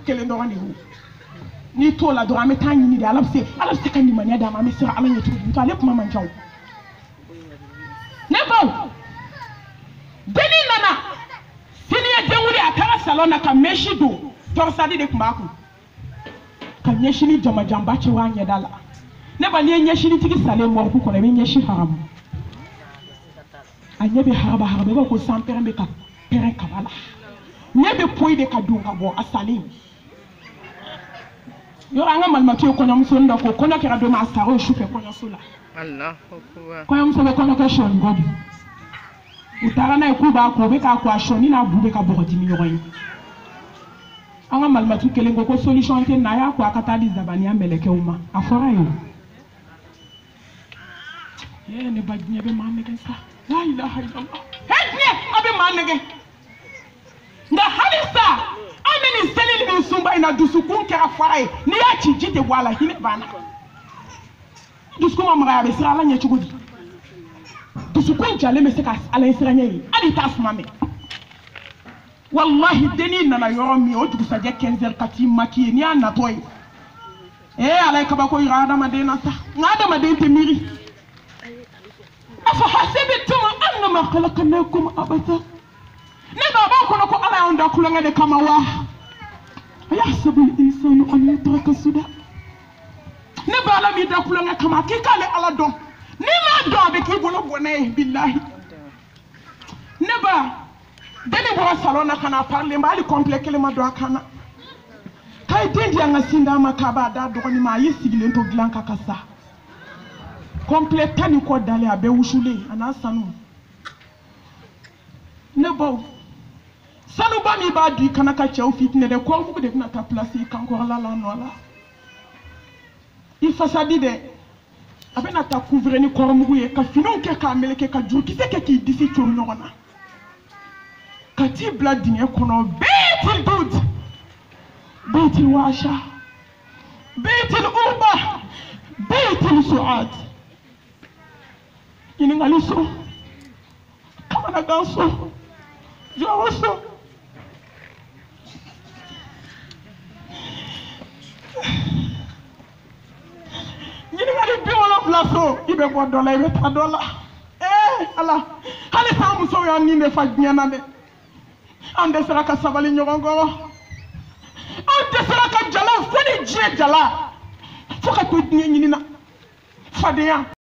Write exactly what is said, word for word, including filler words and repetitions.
kelen dɔrɔn de ye n'i t'o la dɔrɔn an bɛ taa ɲini de ala bɛ se ala bɛ se ka limaniya d'a ma an bɛ siran ala ɲɛ cogo di ale kuma man ca o ne baw denni nana sini ye den wuli a taara salon na ka mɛsi don tɔrɔsadi de tun b'a kun ka ɲɛsini jamajanba cɛ wa ɲɛda la ne ba n'i ye ɲɛsinitigi salen mɔriku kɔnɔ i bɛ ɲɛsi haramu a ɲɛ bɛ haraba haraba i b'a fɔ ko sanpɛrɛn bɛ ka pɛrɛn kaba la ɲɛ bɛ poyi de ka don ka bɔ a salen yɔrɔ an ka malimatu ye kɔɲɔmuso dɔ ko kɔɲɔ kɛra don min a sara o sufɛ kɔɲɔso la kɔɲɔmuso bɛ kɔɲɔ kɛ sɔɔni kɔ bi u taara n'a ye k'u b'a ko u bɛ k'a ko a sɔɔni n'a bu bɛ ka bɔgɔ dimi ɲɔgɔn ye an ka malimatu kelen ko ko solution tɛ na a y'a ko a ka taa di zabaniya mɛlɛkɛw ma a fɔra ye ee ne ba diɲɛ bɛ maa nɛgɛ sa la ilaha illallah he diɲɛ a bɛ maa nɛgɛ nka hali sa an bɛ nin seli ni nin sunba in na dusukun kɛra fara ye n'i y'a ci ji tɛ bɔ a la hinɛ banna dusukun ma magaya a bɛ siran ala ɲɛ cogo di dusukun jalen bɛ se ka ala ɲɛ siran ɲɛ ye hali t'a suma mɛn wallahi denni nana yɔrɔ min o dugusajɛ quinze heures ka t'i maquiller n'i y'a natɔ ye ee ala ye kabako yira adamaden na sa nka adamaden tɛ miiri afa hasibtum annama khalaqnakum abatha ne b'a kɔnɔ ko ala y'anw da kulonkɛ de kama wa ayahsabu al-insanu an yutraka suda ne b'a ala m'i da kulonkɛ kama k'i k'ale ala dɔn n'i m'a dɔn a bɛ k'i bolo bɔnɛ ye bilahi ne ba denni bɔra salon na ka na parler ma hali complet kelen ma don a kan na k'a ye den di an ka sin d'a ma k'a b'a da dɔgɔnin ma a y'i sigilen to dilan kan ka sa complet tan ni kɔ dalen a bɛɛ wusulen a n'a sanu ne baw sanuba min b'a di kana ka cɛw fitinɛ dɛ kɔrɔmugu de bɛna taa place i kankɔrɔla la nɔ la i fasadi dɛ a bɛna taa couvrir ni kɔrɔmugu ye ka finiw kɛ k'a meleke ka jurukisɛ kɛ k'i disi cori ɲɔgɔn na ka t'i bila dingɛ kɔnɔ biitil dud biitil waasha biitil urba biitil suad ɲininkali so kamanagan so jɔyɔrɔ so ɲininkali bi wolonfila so i bɛ bɔ dɔ la i bɛ taa dɔ la ee ala hali san musow y'an nin de fa diɲɛ na dɛ an dɛsɛra ka sabali ɲɔgɔn kɔrɔ an dɛsɛra ka jala fo ni diɲɛ jala fo ka to diɲɛ ɲinina fadenya